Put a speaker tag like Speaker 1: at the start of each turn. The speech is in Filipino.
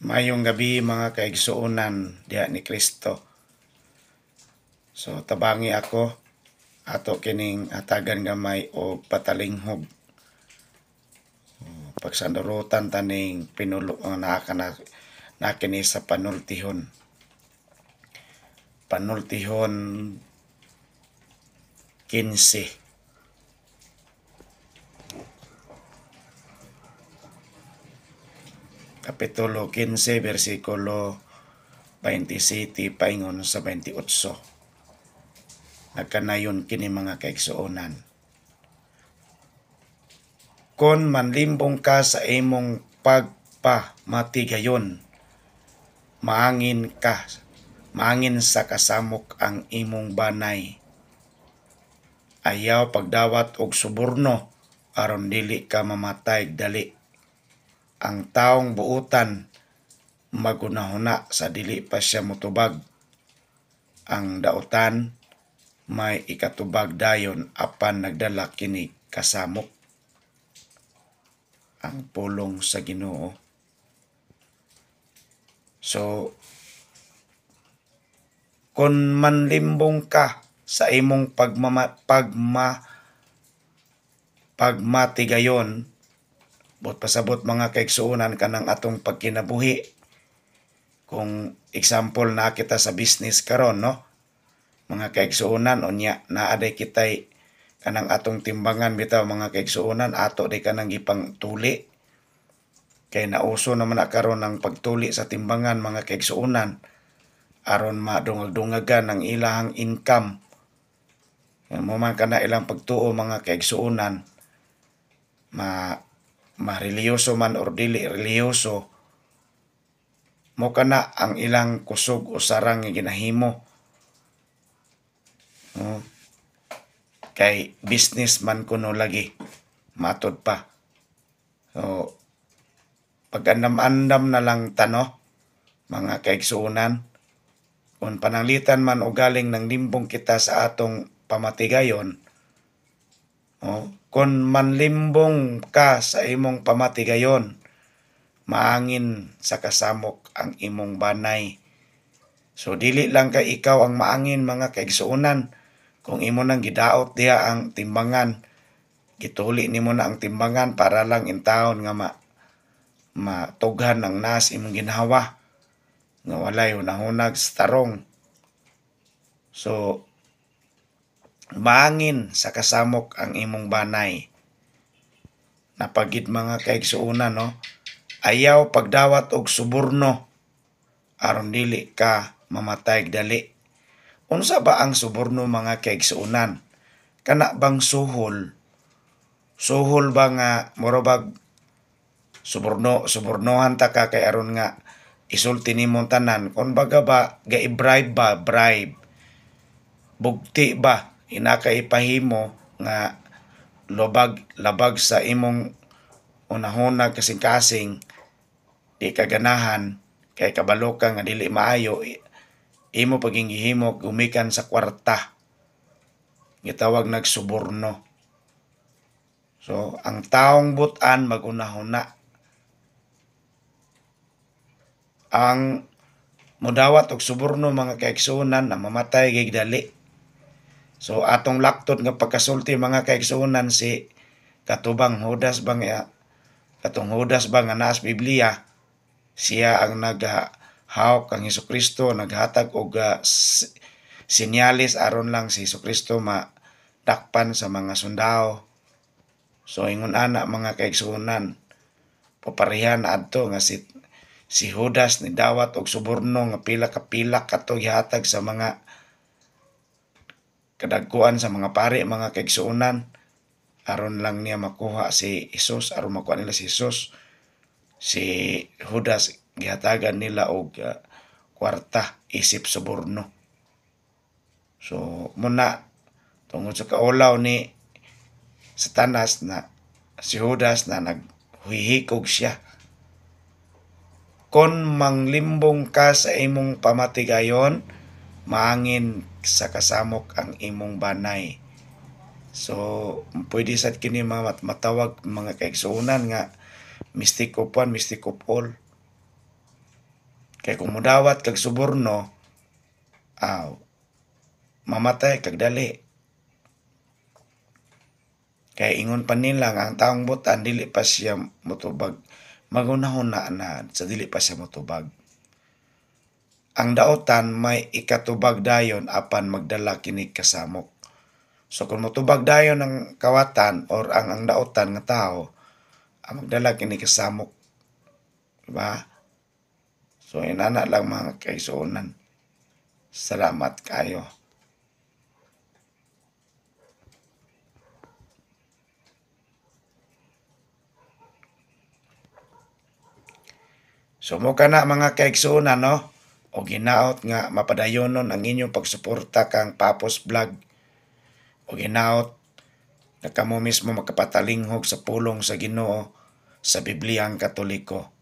Speaker 1: Mayong gabi mga kaigsuonan diha ni Kristo. So tabangi ako ato kining hatagan gamay o patalinghog. Pagsandurutan taning pinulo na kini sa panultihon. Panultihon 15. Kapitulo 15, versikulo 27 paingon sa 28. Nagkanayon kini mga kaigsuonan. Kon manlimbong ka sa imong pagpamatigayon, maangin sa kasamok ang imong banay. Ayaw pagdawat og suborno aron dili ka mamatay dali. Ang taong buutan magunahuna sa dili pa siya motubag. Ang dautan may ikatubag dayon apan nagdala kini kasamok. Ang pulong sa Ginoo. So kung manlimbong ka sa imong pagmatigayon, bot pasabot mga kaigsuonan kanang atong pagkinabuhi. Kung example na kita sa business karon, no? Mga kaigsuonan unya naaday kitay kanang atong timbangan bitaw mga kaigsuonan ato day kanang gipang tuli. Kay nauso naman na karon ang pagtuli sa timbangan mga kaigsuonan aron madungag-dungagan ang ilahang income. Mo man kana ilang pagtuo mga kaigsuonan, ma-reliyoso man or dili reliyoso, mo kana ang ilang kusog o sarang nga ginahimo. Kay business man kuno lagi matod pa. So pag-andam-andam na lang tano mga kaigsuonan, kung pananglitan man o galing ng limbong kita sa atong pamatigayon, kung manlimbong ka sa imong pamatigayon, maangin sa kasamok ang imong banay. So dili lang kay ikaw ang maangin mga kaigsuonan. Kung imo nang gidaot diha ang timbangan, gituli nimo na ang timbangan para lang intawon nga matughan ang nas imong ginhawa nga walay hunahunag sa tarong. So maangin sa kasamok ang imong banay. Napagid mga kaigsuonan, no? Ayaw pagdawat og suborno aron dili ka mamatay dali. Unsa ba ang suborno mga kaigsuonan? Kana bang suhol? Suhol ba nga morobag subornohan ta ka kay aron nga isulti nimong tanan? Kung baga ba ga-bribe ba? Bribe. Bugti ba? Ina ka ipahimo nga labag sa imong unahunag kasing-kasing, di kaganahan, kay kabalo ka nga dili maayo, imo paging gihimo gumikan sa kwarta. Gitawag nagsuborno. So ang taong butan magunahuna. Ang modawat og suborno mga kaigsuonan na mamatay gigdali. So atong laktot nga pagkasulti mga kaigsuonan si katubang Judas katong Judas ba nga naas Biblia, siya ang naghahawak kang Hesukristo, naghatag og sinyalis aron lang si Hesukristo madakpan sa mga sundao. So ingon ana mga kaigsuonan, paparehan adto nga si Judas ni dawat og suborno nga pila ka kato gihatag sa mga kadagkuan sa mga pari mga kaigsuonan aron lang niya makuha si Jesus, aron makuha nila si Jesus. Si Judas gihatagan nila og kwarta isip suborno. So muna tungod sa kaulaw ni Satanas na si Judas na naghihikog siya. Kon manglimbong ka sa imong pamatigayon, maangin sa kasamok ang imong banay. So pwede sad kini matawag mga kaigsuonan nga mystic of one, mystic of all. Kay kung mudawat kag suborno, mamatay kag dali. Kay ingon pa nila nga ang taong butan dili pa siya motubag. Magunahon na sa dili pa siya motubag. Ang daotan may ikatubag dayon apan magdala kini kasamok. So kung motubag dayon ang kawatan or ang daotan nga tao, magdala kini kasamok. Diba? So inana lang mga kaigsuonan. Salamat kayo. So mo ka na mga kaigsuonan, no? O ginaot nga mapadayonon ang inyong pagsuporta kang Papos Vlog. O ginaot na kamo mismo makapatalinghog sa pulong sa Ginoo sa Bibliyang Katoliko.